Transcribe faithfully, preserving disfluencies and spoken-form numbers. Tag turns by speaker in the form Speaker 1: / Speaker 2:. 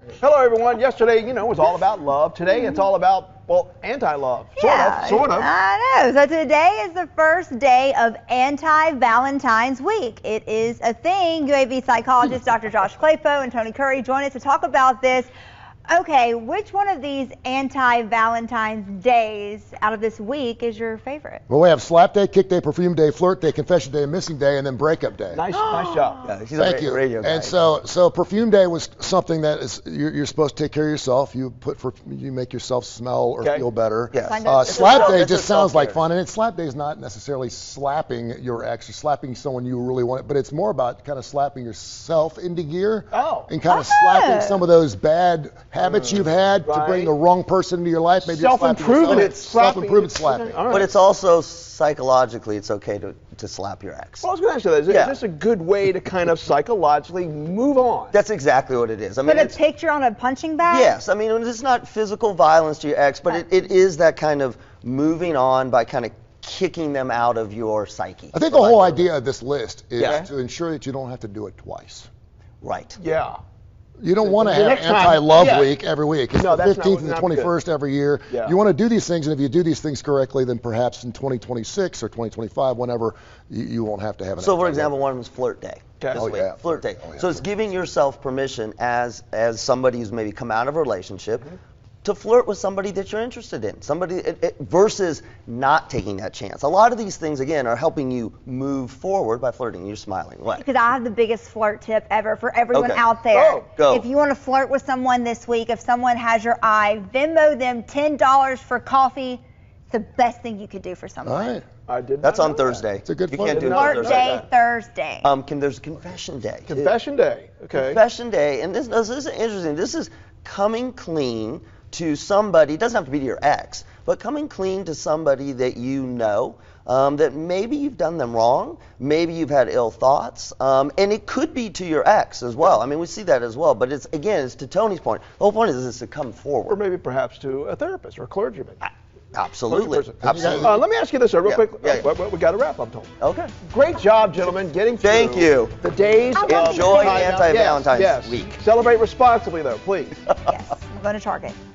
Speaker 1: Hello, everyone. Yesterday, you know, was all about love. Today, it's all about, well, anti-love. Sort
Speaker 2: yeah,
Speaker 1: of, sort of.
Speaker 2: I know. So today is the first day of Anti-Valentine's Week. It is a thing. U A B psychologist Doctor Josh Claypo and Tony Curry join us to talk about this. Okay, which one of these anti-Valentine's days out of this week is your favorite?
Speaker 3: Well, we have slap day, kick day, perfume day, flirt day, confession day, missing day, and then breakup day.
Speaker 1: Nice, nice job.
Speaker 4: Yeah, he's
Speaker 3: Thank
Speaker 4: a
Speaker 3: you.
Speaker 4: radio guy.
Speaker 3: And so, so perfume day was something that is you're, you're supposed to take care of yourself. You put for you make yourself smell or
Speaker 1: Okay.
Speaker 3: feel better.
Speaker 4: Yes.
Speaker 2: Find
Speaker 3: Uh,
Speaker 2: out-
Speaker 3: slap day
Speaker 4: It's a
Speaker 3: just sounds like
Speaker 4: self-care.
Speaker 3: fun, and it, slap day is not necessarily slapping your ex or slapping someone you really want, but it's more about kind of slapping yourself into gear.
Speaker 1: Oh.
Speaker 3: And kind of
Speaker 2: Oh.
Speaker 3: slapping some of those bad habits you've had to
Speaker 1: Right.
Speaker 3: bring the wrong person into your life. Maybe you're slapping
Speaker 1: Self-improvement.
Speaker 3: yourself. Self-improvement
Speaker 1: slapping.
Speaker 3: slapping.
Speaker 1: All right.
Speaker 4: But it's also psychologically, it's okay to, to slap your ex.
Speaker 1: Well, I was going to ask you that. Is, it-
Speaker 4: Yeah.
Speaker 1: is this a good way to kind of psychologically move on?
Speaker 4: That's exactly what it is. I mean,
Speaker 2: Put a
Speaker 4: it's,
Speaker 2: picture on a punching bag?
Speaker 4: yes. I mean, it's not physical violence to your ex, but it, it is that kind of moving on by kind of kicking them out of your psyche.
Speaker 3: I think
Speaker 4: for
Speaker 3: the whole
Speaker 4: lack of a-
Speaker 3: idea of this list is
Speaker 4: Yeah.
Speaker 3: to ensure that you don't have to do it twice.
Speaker 4: Right.
Speaker 1: Yeah.
Speaker 3: You don't want to
Speaker 1: The
Speaker 3: have
Speaker 1: next time-
Speaker 3: anti-love
Speaker 1: yeah.
Speaker 3: week every week. It's
Speaker 1: No,
Speaker 3: the
Speaker 1: that's not-
Speaker 3: fifteenth and the
Speaker 1: not
Speaker 3: twenty-first every year.
Speaker 1: Yeah.
Speaker 3: You want to do these things, and if you do these things correctly, then perhaps in twenty twenty-six or twenty twenty-five, whenever, you, you won't have to have an
Speaker 4: So, for
Speaker 3: anti-love
Speaker 4: example,
Speaker 3: week.
Speaker 4: one of them is flirt day.
Speaker 1: Okay.
Speaker 4: This
Speaker 3: Oh,
Speaker 4: week.
Speaker 3: yeah.
Speaker 4: Flirt day.
Speaker 3: Oh, yeah.
Speaker 4: So it's giving yourself permission as as somebody who's maybe come out of a relationship
Speaker 1: Mm-hmm.
Speaker 4: to flirt with somebody that you're interested in. Somebody it, it, versus not taking that chance. A lot of these things again are helping you move forward by flirting. You're smiling. What?
Speaker 2: Because I have the biggest flirt tip ever for everyone
Speaker 4: Okay.
Speaker 2: out there.
Speaker 1: Oh,
Speaker 4: go.
Speaker 2: If you want to flirt with someone this week, if someone has your eye, Venmo them ten dollars for coffee. It's the best thing you could do for
Speaker 3: All
Speaker 2: someone.
Speaker 3: right.
Speaker 1: I did
Speaker 4: That's
Speaker 1: not
Speaker 4: on
Speaker 1: know that.
Speaker 4: Thursday.
Speaker 3: It's a good
Speaker 4: You
Speaker 3: flirt
Speaker 4: can't do
Speaker 3: day.
Speaker 4: it on
Speaker 2: Flirt
Speaker 4: Thursday.
Speaker 2: day, Thursday.
Speaker 4: Um, can there's confession day. too.
Speaker 1: Confession day. Okay.
Speaker 4: Confession day, and this, this is interesting. This is coming clean to somebody. It doesn't have to be to your ex, but coming clean to somebody that you know. Um, that maybe you've done them wrong, maybe you've had ill thoughts, um, and it could be to your ex as well. I mean, we see that as well. But it's again, it's to Tony's point. The whole point is, is to come
Speaker 1: Or
Speaker 4: forward.
Speaker 1: maybe perhaps to a therapist or a clergyman.
Speaker 4: Absolutely,
Speaker 1: Person.
Speaker 4: absolutely.
Speaker 1: Uh, let me ask you this, sir, real
Speaker 4: Yeah,
Speaker 1: quick.
Speaker 4: yeah,
Speaker 1: Uh, we, we got to wrap, I'm told.
Speaker 4: Okay.
Speaker 1: Great job, gentlemen, getting through
Speaker 4: Thank you.
Speaker 1: the days
Speaker 2: I
Speaker 1: of
Speaker 2: love these
Speaker 4: Enjoy
Speaker 2: days.
Speaker 4: Anti-Valentine's
Speaker 1: yes, yes.
Speaker 4: Week.
Speaker 1: Celebrate responsibly, though, please.
Speaker 2: Yes, I'm going to Target.